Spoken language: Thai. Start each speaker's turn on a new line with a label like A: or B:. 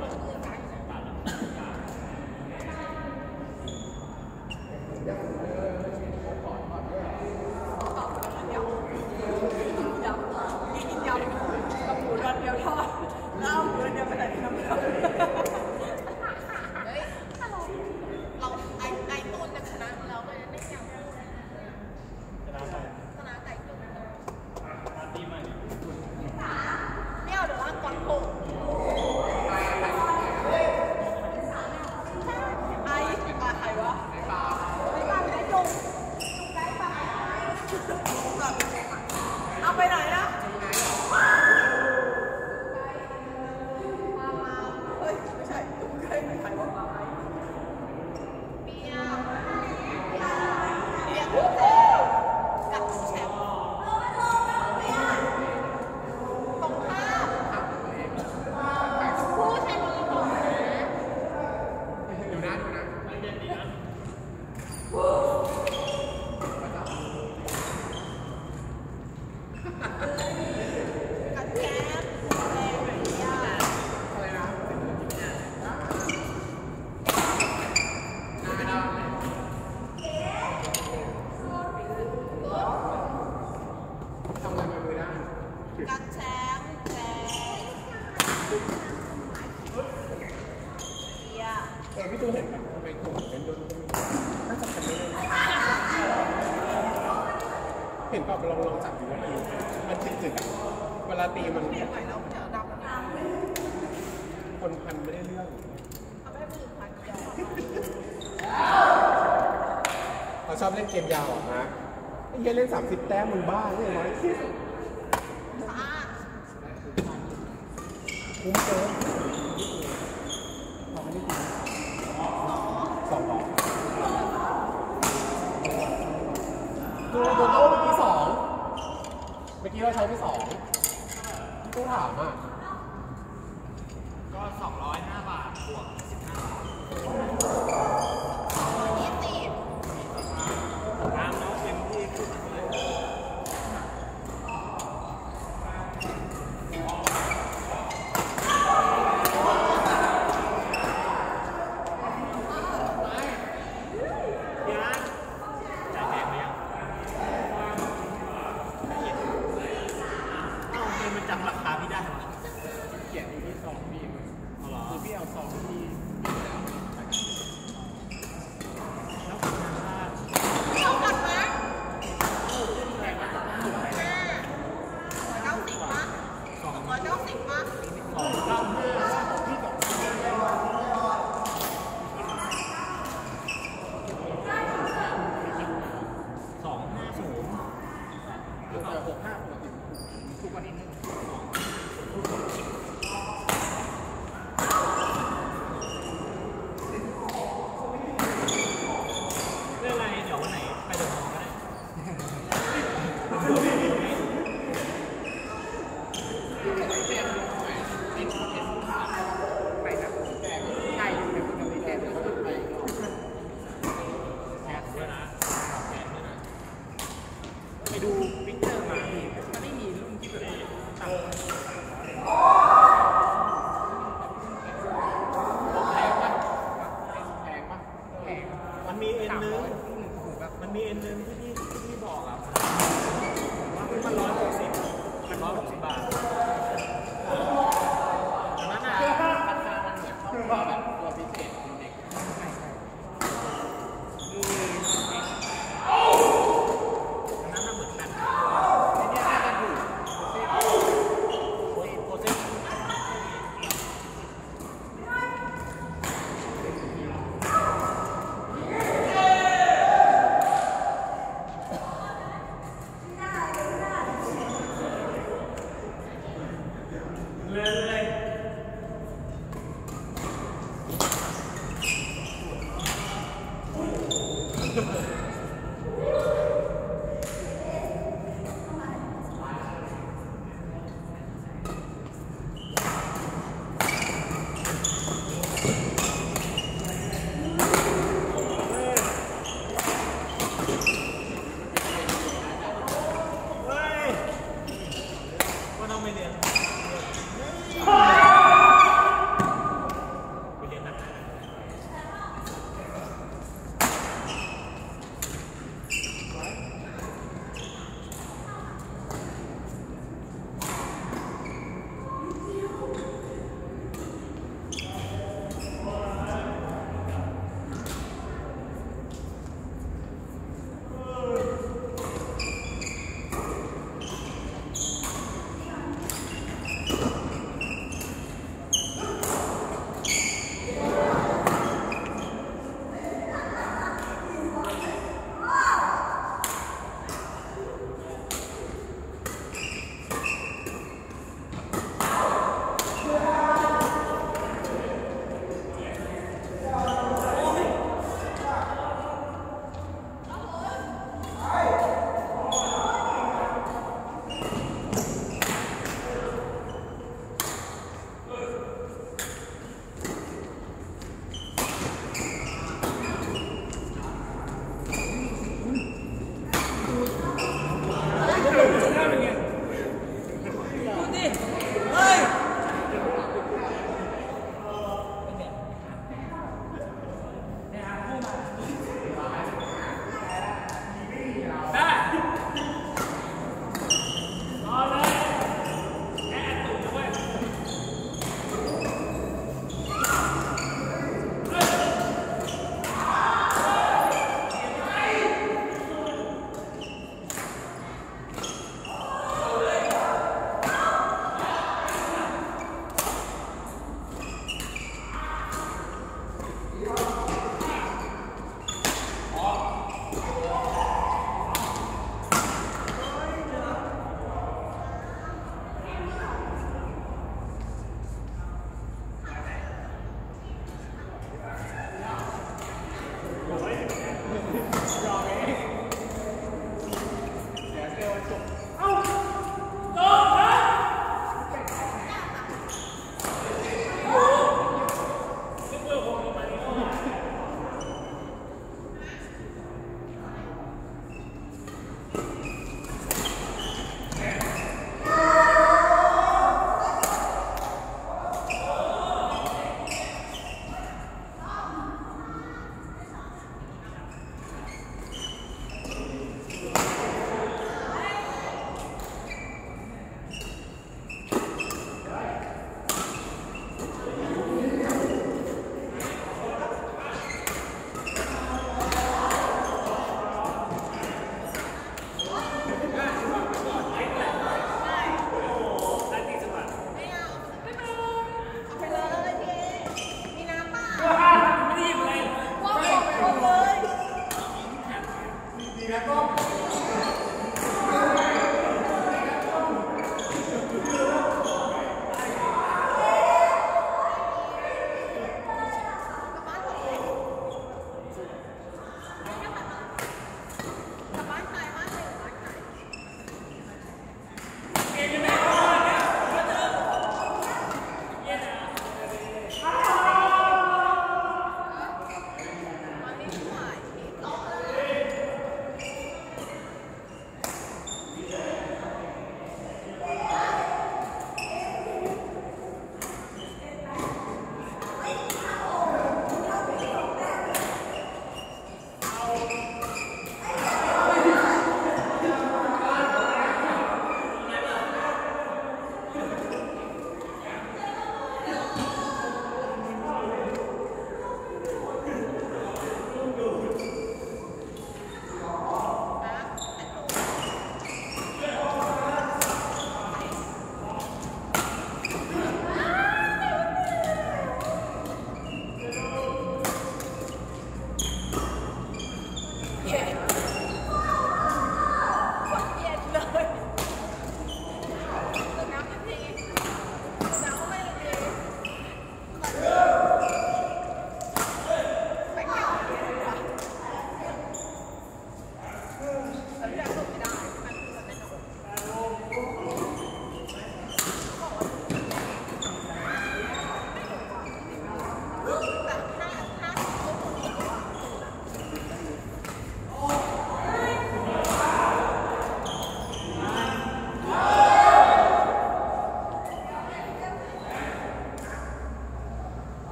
A: เอาไปไหนนะเฮ้ยไม่ใช่ตุ้งใครใครวะเบียร์กับแชมป์ตรงข้ามผู้ชนีบอกนะ
B: ดูนะไม่เด่นดีนะ
A: กันแชมป์แชมป์
B: พี่ตูนเห็นแบบทำไมกลุ่มเป็นโดนน่าจะเป็นเห็นแบบลองจับดูว่ามันจึกๆเวลาตีมันคนพันไม่ได้เรื่องเขาชอบเล่นเกมยาวนะไอ้เหี้ยเล่น30 แต้มมึงบ้าเนี่ยน้อยที่สุดคุ้มเกินเราไม่ได้กิน2 หรอโดนโต้เมื่อกี้2เมื่อกี้เราใช้ไป2ที่ตู้ถามอ่ะก็205 บาทบวก15 บาทน้ำน้องเต็มที่ขึ้นเลยจำราคาพี่ได้ไหมเขียนอยู่ที่2 ปีมั้งคือพี่เอา2 ที่แล้วคุณค่า
A: เท่ากันไหม
B: แพงมาก
A: 190มั้ย290มั้ย
B: 295พี่250แต่65ปกติทุกวันนี้เรื่องอะไรเดี๋ยววันไหนไปเดินทางก็ได้ไปนะแจกใช่อยู่ในปกติแจกเดี๋ยวเขาจะไปแจกด้วยนะแจกด้วยนะไปดูพิกเจอร์มามันไม่มีรุ่นที่แบบต่ำมันมีเอ็นนึงที่บอกอ่ะว่ามัน160 บาทดังนั้นอ่ะราคามันเหมือนช่องว่าแบบตัวพิเศษเด็กนั้นน่ะเหมือนกันที่นี่น่าจะถูกโปรเซสเรื่อย